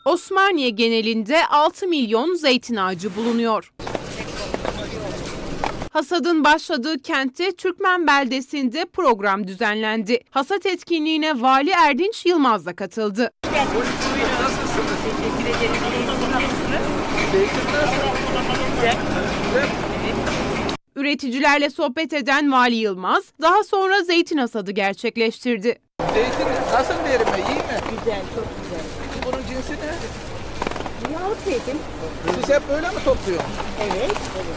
Osmaniye genelinde 6 milyon zeytin ağacı bulunuyor. Hasadın başladığı kentte Türkmen beldesinde program düzenlendi. Hasat etkinliğine Vali Erdinç Yılmaz da katıldı. Üreticilerle sohbet eden Vali Yılmaz daha sonra zeytin hasadı gerçekleştirdi. Zeytin nasıl verimi, iyi mi? Güzel, çok güzel. Bunun cinsi ne? Yahut zeytin. Siz hep böyle mi topluyorsunuz? Evet.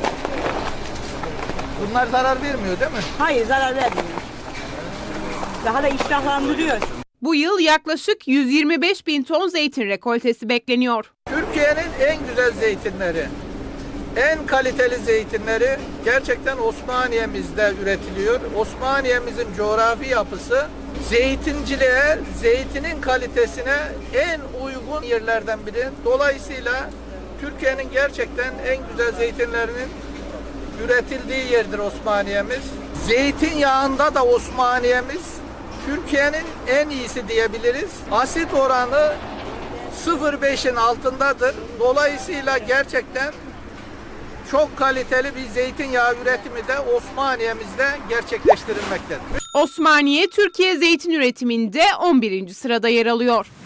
Bunlar zarar vermiyor değil mi? Hayır, zarar vermiyor. Daha da iştahlandırıyor. Bu yıl yaklaşık 125 bin ton zeytin rekoltesi bekleniyor. Türkiye'nin en güzel zeytinleri, en kaliteli zeytinleri gerçekten Osmaniye'mizde üretiliyor. Osmaniye'mizin coğrafi yapısı zeytinciliğe, zeytinin kalitesine en uygun yerlerden biri. Dolayısıyla Türkiye'nin gerçekten en güzel zeytinlerinin üretildiği yerdir Osmaniye'miz. Zeytinyağında da Osmaniye'miz Türkiye'nin en iyisi diyebiliriz. Asit oranı 0,5'in altındadır. Dolayısıyla gerçekten çok kaliteli bir zeytinyağı üretimi de Osmaniye'mizde gerçekleştirilmektedir. Osmaniye, Türkiye zeytin üretiminde 11. sırada yer alıyor.